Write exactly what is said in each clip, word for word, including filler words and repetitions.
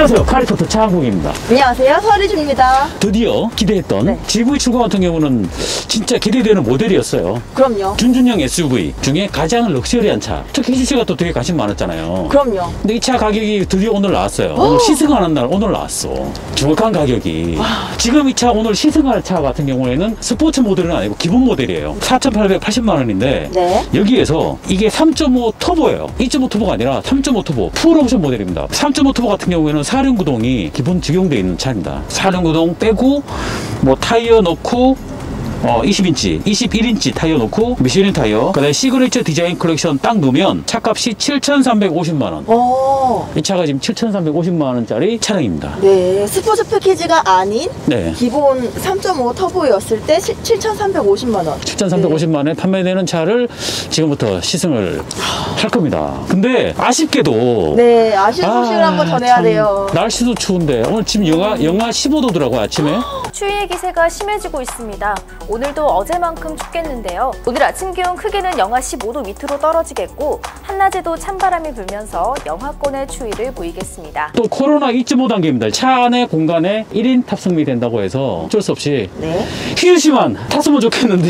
안녕하세요. 카리토트 차한국입니다. 안녕하세요. 서리준입니다. 드디어 기대했던 네. 지브이 칠십 같은 경우는 진짜 기대되는 모델이었어요. 그럼요. 준준형 에스유브이 중에 가장 럭셔리한 차. 특히 희주씨가 또 되게 관심 많았잖아요. 그럼요. 근데 이 차 가격이 드디어 오늘 나왔어요. 오늘 시승하는 날 오늘 나왔어. 정확한 가격이. 와. 지금 이 차 오늘 시승할 차 같은 경우에는 스포츠 모델은 아니고 기본 모델이에요. 사천팔백팔십만 원인데 네. 여기에서 이게 삼 점 오 터보예요. 이 점 오 터보가 아니라 삼 점 오 터보 풀옵션 모델입니다. 삼 점 오 터보 같은 경우에는 사륜구동이 기본 적용되어 있는 차입니다. 사륜구동 빼고 뭐 타이어 넣고 어, 이십 인치, 이십일 인치 타이어 놓고 미쉐린 타이어, 그 다음에 시그니처 디자인 컬렉션 딱 넣으면 차값이 칠천삼백오십만 원. 오. 이 차가 지금 칠천삼백오십만 원짜리 차량입니다. 네, 스포츠 패키지가 아닌 네. 기본 삼 점 오 터보였을 때 칠천삼백오십만 원. 칠천삼백오십만 원에 판매되는 차를 지금부터 시승을 할 겁니다. 근데 아쉽게도 네, 아쉬운 소식을 아, 한번 전해야 돼요. 날씨도 추운데 오늘 지금 영하, 영하 십오 도더라고요, 아침에. 추위의 기세가 심해지고 있습니다. 오늘도 어제만큼 춥겠는데요. 오늘 아침 기온 크게는 영하 십오 도 밑으로 떨어지겠고 한낮에도 찬바람이 불면서 영하권의 추위를 보이겠습니다. 또 코로나 이 점 오 단계입니다. 차 안에 공간에 일 인 탑승이 된다고 해서 어쩔 수 없이 네. 희준 씨만 탔으면 좋겠는데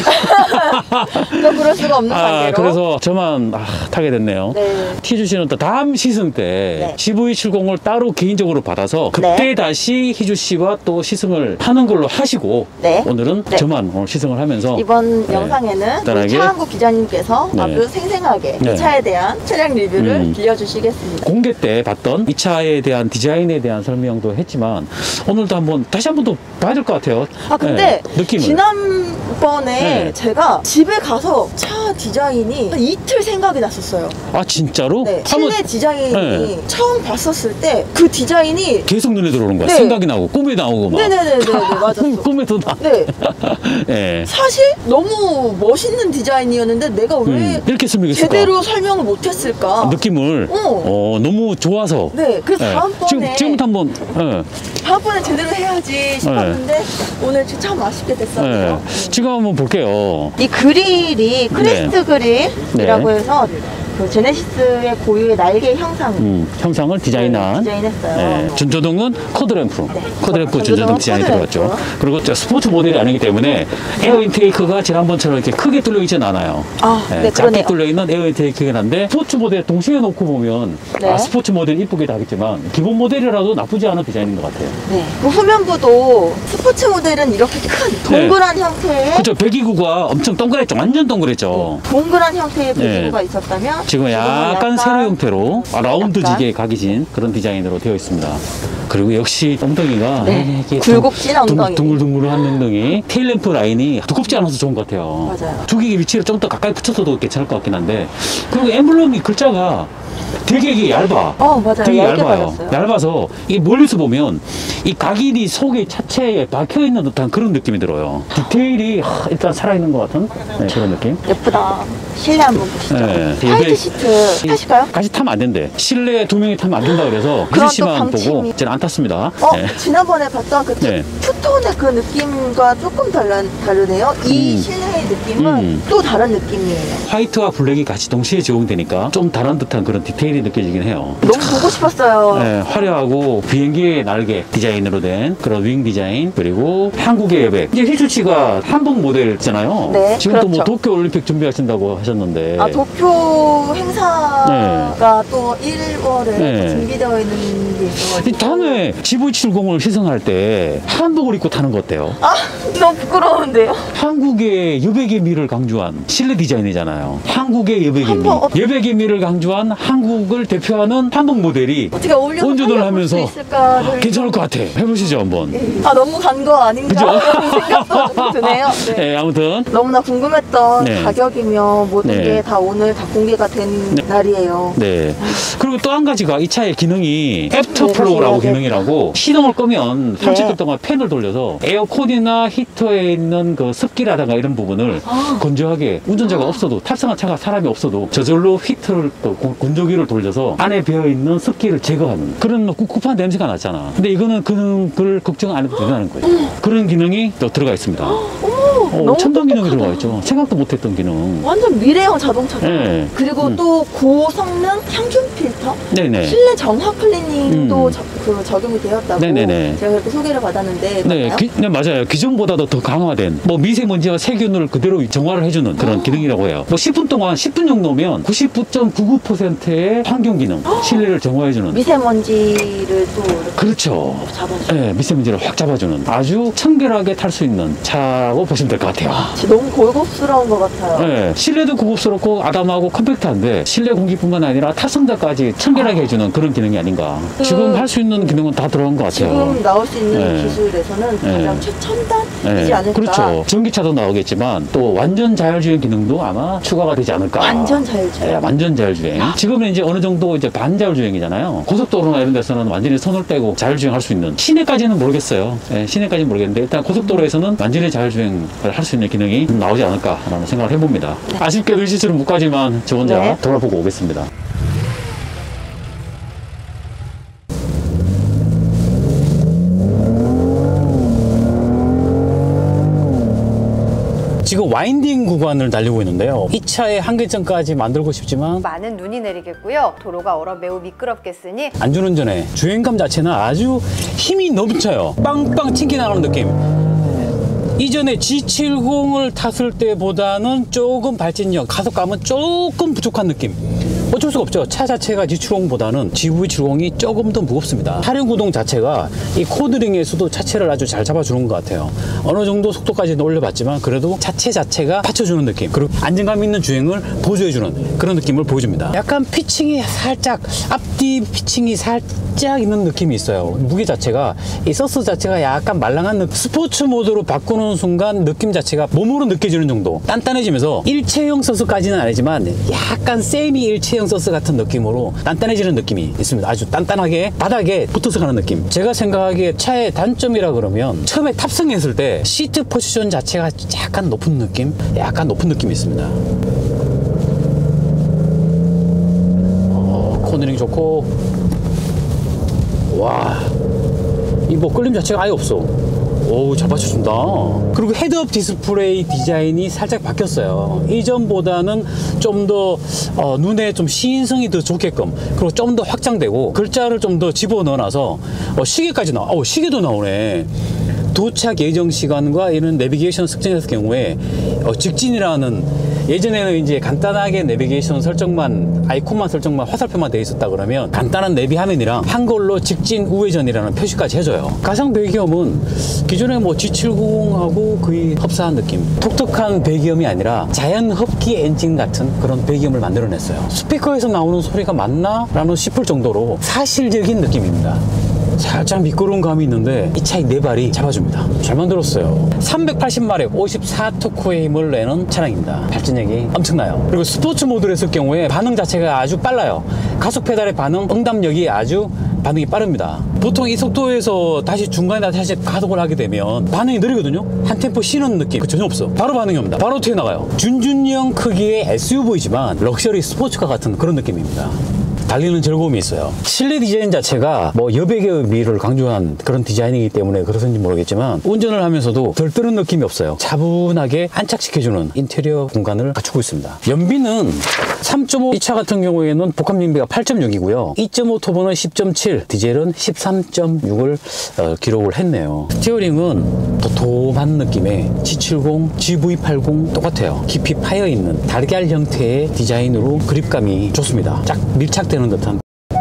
또 그럴 수가 없는 아, 관계로. 그래서 저만 아, 타게 됐네요. 네. 희준 씨는 또 다음 시승 때 네. 지브이 칠십을 따로 개인적으로 받아서 그때 네. 다시 희준 씨와 또 시승을 하는 걸로 하시고 네. 오늘은 네. 저만 오늘 시승을 하면서 이번 네. 영상에는 간단하게. 차한국 기자님께서 네. 아주 생생하게 네. 이 차에 대한 차량 리뷰를 음. 들려주시겠습니다. 공개 때 봤던 이 차에 대한 디자인에 대한 설명도 했지만 오늘도 한번 다시 한번 더 봐야 될 것 같아요. 아 근데 네, 느낌을. 지난번에 네. 제가 집에 가서 차 디자인이 한 이틀 생각이 났었어요. 아 진짜로? 네, 한번 실내 디자인이 네. 처음 봤었을 때 그 디자인이 계속 눈에 들어오는 거야. 네. 생각이 나고 꿈에 나오고 막. 네네네네 맞았어. 꿈에도 나. 네. 네. 사실 너무 멋있는 디자인이었는데 내가 왜 음, 이렇게 설명했을까? 제대로 설명을 못했을까? 느낌을 어. 어, 너무 좋아서. 네, 그래서 네. 다음번에 지금, 지금부터 한번 네. 다음번에 제대로 해야지 싶었는데 오늘 참 아쉽게 됐었네요. 네. 지금 한번 볼게요. 이 그릴이 크레스트 네. 그릴이라고 해서 그 제네시스의 고유의 날개 형상 음, 형상을 디자인한 네, 디자인했어요. 네. 전조등은 코드램프 네. 코드램프 전조등은 전조등 디자인이 코드램프. 들어갔죠. 그리고 저 스포츠 모델이 아니기 때문에 에어 인테이크가 지난번처럼 이렇게 크게 뚫려 있진 않아요. 아, 네, 작게 그러네요. 뚫려 있는 에어 인테이크긴 한데 스포츠 모델 동시에 놓고 보면 네. 아, 스포츠 모델 이쁘기도 하겠지만 기본 모델이라도 나쁘지 않은 디자인인 것 같아요. 네. 그 후면부도 스포츠 모델은 이렇게 큰 동그란 형태의 그렇죠. 배기구가 엄청 동그랬죠. 완전 동그랬죠. 동그란 형태의 네. 배기구가 있었다면 지금 약간 세로 형태로 아, 라운드지게 약간. 각이 진 그런 디자인으로 되어 있습니다. 그리고 역시 엉덩이가 네. 이렇게 굴곡진 엉덩이. 둥글둥글한 엉덩이 테일램프 라인이 두껍지 않아서 좋은 것 같아요. 맞아요. 두 개의 위치를 좀 더 가까이 붙여서도 괜찮을 것 같긴 한데 그리고 엠블럼이 글자가 되게 이게 얇아. 어, 맞아요. 되게 얇게 얇아요. 발랐어요. 얇아서 이 멀리서 보면 이 각인이 속에 차체에 박혀 있는 듯한 그런 느낌이 들어요. 디테일이 하, 일단 살아있는 것 같은 네, 그런 느낌. 예쁘다. 실내 한번 보시죠. 네. 화이트 이게- 시트 타실까요? 같이 타면 안 된대. 실내에 두 명이 타면 안 된다 그래서 그런 희주 씨만 또 방침이- 보고 저는 안 탔습니다. 어, 네. 지난번에 봤던 그 네. 투톤의 그 느낌과 조금 달라, 다르네요. 이 음. 실내의 느낌은 음. 또 다른 느낌이에요. 화이트와 블랙이 같이 동시에 적용되니까 좀 다른 듯한 그런 디테일이 느껴지긴 해요. 너무 보고 싶었어요. 네, 화려하고 비행기의 날개 디자인으로 된 그런 윙 디자인 그리고 한국의 여백. 이제 희주 씨가 한복 모델이잖아요. 네, 지금 또 뭐 그렇죠. 도쿄 올림픽 준비하신다고 하셨는데. 아, 도쿄 행사가 또 일월에 네. 준비되어 있는 게 이 있어가지고. 다음에 지브이 칠십을 시승할 때 한복을 입고 타는 거 어때요? 아, 너무 부끄러운데요? 한국의 여백의 미를 강조한 실내 디자인이잖아요. 한국의 여백의 미. 한복, 어- 여백의 미를 강조한 한국을 대표하는 한복 모델이 어떻게 어울려서 운전을 타려볼 하면서 수 있을까를 괜찮을 것 같아. 해보시죠, 한번. 아, 너무 간 거 아닌가 그죠? 이런 생각도 좀 드네요. 네. 네, 아무튼. 너무나 궁금했던 네. 가격이며 모든 네. 게 다 오늘 다 공개가 된 네. 날이에요. 네. 그리고 또 한 가지가 이 차의 기능이 네, 애프터플로우라고 맞아요. 기능이라고 시동을 끄면 삼십 분 네. 동안 팬을 돌려서 에어컨이나 히터에 있는 그 습기라든가 이런 부분을 아. 건조하게 운전자가 없어도 탑승한 차가 사람이 없어도 저절로 히터를 또 고- 건조기를 돌려서 안에 배어있는 습기를 제거하는 그런 꿉꿉한 냄새가 났잖아. 근데 이거는 그걸 걱정 안 해도 된다는 거예요. 그런 기능이 또 들어가 있습니다. 어머, 오, 어, 너무 첨단 기능이 똑똑하다. 들어가 있죠. 생각도 못했던 기능. 완전 미래형 자동차다. 네. 그리고 음. 또 고성능 향균 필터, 네네. 실내 정화 클리닝도 음. 저, 그 적용이 되었다고 네네네. 제가 그렇게 소개를 받았는데 네, 맞나요? 기, 네, 맞아요. 기존보다도 더 강화된 뭐 미세먼지와 세균을 그대로 정화를 해주는 그런 기능이라고 해요. 뭐 십 분 동안 십 분 정도면 구십구 점 구구 퍼센트의 환경 기능, 실내를 정화해주는. 미세먼지를 또 이렇게 그렇죠. 잡아주는. 네, 미세먼지를 확 잡아주는 아주 청결하게 탈 수 있는 차라고 보시면 될 것 같아요. 진짜 너무 고급스러운 것 같아요. 네, 실내도 고급스럽고 아담하고 컴팩트한데 실내 공기뿐만 아니라 타성자까지 청결하게 해주는 그런 기능이 아닌가. 그- 지금 할 수 있는 기능은 다 들어간 것 같아요. 지금 나올 수 있는 네. 기술에서는 네. 가장 최첨단이지 네, 않을까. 그렇죠. 전기차도 나오겠지만 또 완전 자율주행 기능도 아마 추가가 되지 않을까. 완전 자율주행. 네, 완전 자율주행. 지금은 이제 어느 정도 이제 반자율주행이잖아요. 고속도로나 이런 데서는 완전히 손을 떼고 자율주행 할 수 있는. 시내까지는 모르겠어요. 네, 시내까지는 모르겠는데 일단 고속도로에서는 완전히 자율주행을 할 수 있는 기능이 나오지 않을까라는 생각을 해봅니다. 아쉽게도 일시처럼 못 가지만 저 혼자 네. 돌아보고 오겠습니다. 지금 와인딩 구간을 달리고 있는데요. 이 차의 한계점까지 만들고 싶지만 많은 눈이 내리겠고요. 도로가 얼어 매우 미끄럽겠으니 안전운전의 주행감 자체는 아주 힘이 넘쳐요. 빵빵 튕겨나가는 느낌. 이전에 지 칠십을 탔을 때보다는 조금 발진력, 가속감은 조금 부족한 느낌. 어쩔 수가 없죠. 차 자체가 지 칠십보다는 지브이 칠십이 조금 더 무겁습니다. 사륜구동 자체가 이 코드링에서도 차체를 아주 잘 잡아주는 것 같아요. 어느 정도 속도까지는 올려봤지만 그래도 차체 자체가 받쳐주는 느낌, 그리고 안정감 있는 주행을 보조해주는 그런 느낌을 보여줍니다. 약간 피칭이 살짝, 앞뒤 피칭이 살짝 있는 느낌이 있어요. 무게 자체가, 이 서스 자체가 약간 말랑한 느낌. 스포츠 모드로 바꾸는 순간 느낌 자체가 몸으로 느껴지는 정도, 단단해지면서 일체형 서스까지는 아니지만 약간 세미 일체형 서스 같은 느낌으로 단단해지는 느낌이 있습니다. 아주 단단하게 바닥에 붙어서 가는 느낌. 제가 생각하기에 차의 단점이라 그러면 처음에 탑승했을 때 시트 포지션 자체가 약간 높은 느낌, 약간 높은 느낌이 있습니다. 어, 코너링 좋고, 와, 이 뭐 끌림 자체가 아예 없어. 오, 잘 받쳐준다. 그리고 헤드업 디스플레이 디자인이 살짝 바뀌었어요. 이전보다는 좀 더 어, 눈에 좀 시인성이 더 좋게끔, 그리고 좀 더 확장되고 글자를 좀 더 집어넣어놔서 어, 시계까지 나와. 어, 시계도 나오네. 도착 예정 시간과 이런 내비게이션 설정했을 경우에 어, 직진이라는, 예전에는 이제 간단하게 내비게이션 설정만, 아이콘만 설정만, 화살표만 돼 있었다 그러면 간단한 내비 화면이랑 한글로 직진 우회전이라는 표시까지 해줘요. 가상 배기음은 기존에 뭐 지 칠십하고 거의 흡사한 느낌. 독특한 배기음이 아니라 자연 흡기 엔진 같은 그런 배기음을 만들어냈어요. 스피커에서 나오는 소리가 맞나? 라는 싶을 정도로 사실적인 느낌입니다. 살짝 미끄러운 감이 있는데 이 차의 네 발이 잡아줍니다. 잘 만들었어요. 삼백팔십 마력, 오십사 토크의 힘을 내는 차량입니다. 발진력이 엄청나요. 그리고 스포츠 모드를 했을 경우에 반응 자체가 아주 빨라요. 가속 페달의 반응, 응답력이 아주 반응이 빠릅니다. 보통 이 속도에서 다시 중간에 다시 가속을 하게 되면 반응이 느리거든요. 한 템포 쉬는 느낌 전혀 없어. 바로 반응이 옵니다. 바로 튀어나가요. 준준형 크기의 에스유브이지만 럭셔리 스포츠카 같은 그런 느낌입니다. 달리는 즐거움이 있어요. 실내 디자인 자체가 뭐 여백의 미를 강조한 그런 디자인이기 때문에 그렇는지 모르겠지만 운전을 하면서도 들뜨는 느낌이 없어요. 차분하게 안착시켜주는 인테리어 공간을 갖추고 있습니다. 연비는 삼 점 오, 이 차 같은 경우에는 복합 연비가 팔 점 육이고요. 이 점 오 터보는 십 점 칠, 디젤은 십삼 점 육을 어, 기록을 했네요. 스티어링은 도톰한 느낌의 지 칠십, 지브이 팔십 똑같아요. 깊이 파여있는 달걀 형태의 디자인으로 그립감이 좋습니다. 쫙 밀착된 듯한.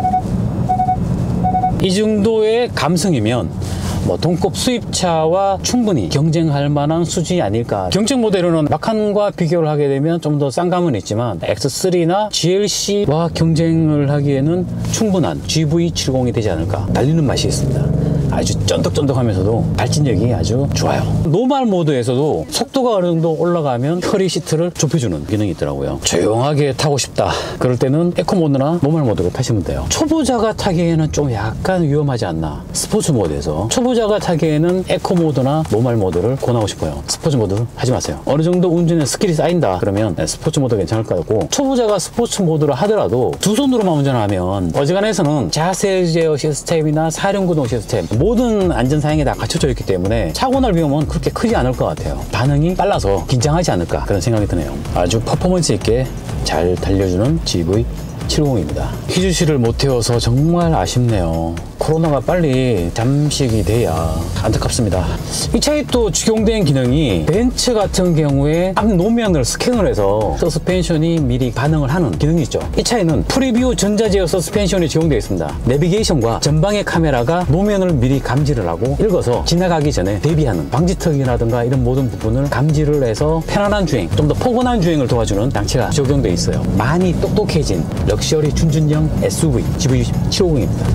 이 정도의 감성이면 뭐 동급 수입차와 충분히 경쟁할 만한 수준이 아닐까. 경쟁 모델로는 마칸과 비교를 하게 되면 좀 더 싼 감은 있지만 엑스 쓰리나 지엘씨와 경쟁을 하기에는 충분한 지브이 칠십이 되지 않을까. 달리는 맛이 있습니다. 아주 쫀득쫀득하면서도 발진력이 아주 좋아요. 노멀 모드에서도 속도가 어느 정도 올라가면 허리 시트를 좁혀주는 기능이 있더라고요. 조용하게 타고 싶다 그럴 때는 에코 모드나 노멀 모드로 타시면 돼요. 초보자가 타기에는 좀 약간 위험하지 않나. 스포츠 모드에서 초보자가 타기에는 에코 모드나 노멀 모드를 권하고 싶어요. 스포츠 모드를 하지 마세요. 어느 정도 운전에 스킬이 쌓인다 그러면 스포츠 모드 괜찮을 것 같고, 초보자가 스포츠 모드를 하더라도 두 손으로만 운전하면 어지간해서는 자세 제어 시스템이나 사륜구동 시스템, 모든 안전 사양이 다 갖춰져 있기 때문에 사고 날 위험은 그렇게 크지 않을 것 같아요. 반응이 빨라서 긴장하지 않을까 그런 생각이 드네요. 아주 퍼포먼스 있게 잘 달려주는 지브이 칠오공입니다. 퀴즈실을 못 태워서 정말 아쉽네요. 코로나가 빨리 잠식이 돼야 안타깝습니다. 이 차에 또 적용된 기능이 벤츠 같은 경우에 앞 노면을 스캔을 해서 서스펜션이 미리 반응을 하는 기능이 있죠. 이 차에는 프리뷰 전자제어 서스펜션이 적용되어 있습니다. 내비게이션과 전방의 카메라가 노면을 미리 감지를 하고 읽어서 지나가기 전에 대비하는 방지턱이라든가 이런 모든 부분을 감지를 해서 편안한 주행, 좀 더 포근한 주행을 도와주는 장치가 적용되어 있어요. 많이 똑똑해진 럭셔리 준준형 에스유브이 지브이 칠오공입니다.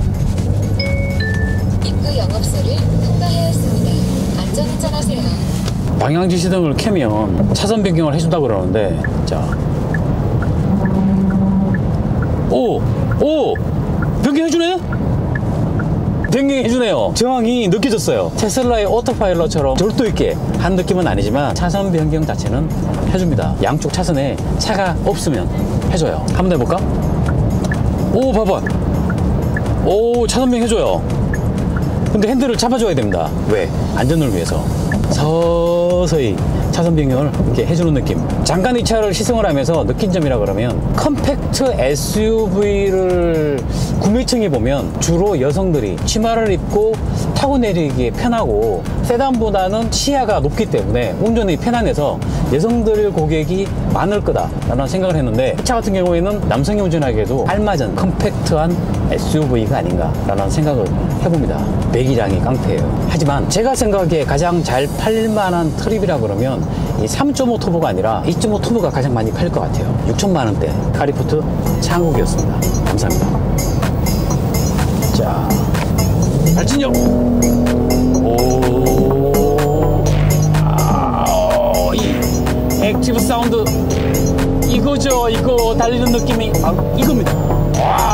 입구 영업소를 통과하였습니다. 안전운전하세요. 방향 지시등을 켜면 차선 변경을 해준다 그러는데, 자, 오, 오, 변경해주네? 변경해주네요. 정확히 느껴졌어요. 테슬라의 오토파일럿처럼 절도 있게 한 느낌은 아니지만 차선 변경 자체는 해줍니다. 양쪽 차선에 차가 없으면 해줘요. 한번 해볼까? 오, 봐봐. 오, 차선 변경 해줘요. 근데 핸들을 잡아줘야 됩니다. 왜? 안전을 위해서. 서서히 차선 변경을 이렇게 해주는 느낌. 잠깐 이 차를 시승을 하면서 느낀 점이라 그러면 컴팩트 에스유브이를 구매층에 보면 주로 여성들이 치마를 입고 타고 내리기에 편하고 세단보다는 시야가 높기 때문에 운전이 편안해서 여성들 고객이 많을 거다라는 생각을 했는데 이 차 같은 경우에는 남성이 운전하기에도 알맞은 컴팩트한 에스유브이가 아닌가라는 생각을 해봅니다. 배기량이 깡패예요. 하지만 제가 생각하기에 가장 잘 팔릴만한 트립이라 그러면 이 삼 점 오 터보가 아니라 이 점 오 터보가 가장 많이 팔릴 것 같아요. 육천만 원대 카리포트 창욱이었습니다. 감사합니다. 자, 발진력. 오, 아, 이 액티브 사운드 이거죠. 이거 달리는 느낌이 아, 이겁니다. 와.